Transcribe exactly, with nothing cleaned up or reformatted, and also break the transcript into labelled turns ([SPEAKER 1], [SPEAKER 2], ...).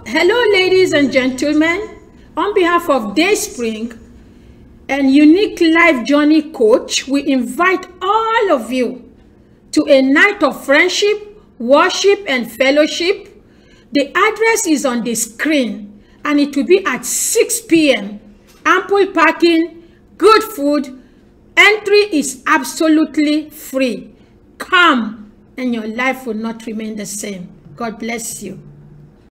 [SPEAKER 1] Hello, ladies and gentlemen. On behalf of Dayspring and Unique Life Journey Coach, we invite all of you to a night of friendship, worship, and fellowship. The address is on the screen, and it will be at six p m Ample parking, good food. Entry is absolutely free. Come, and your life will not remain the same. God bless you.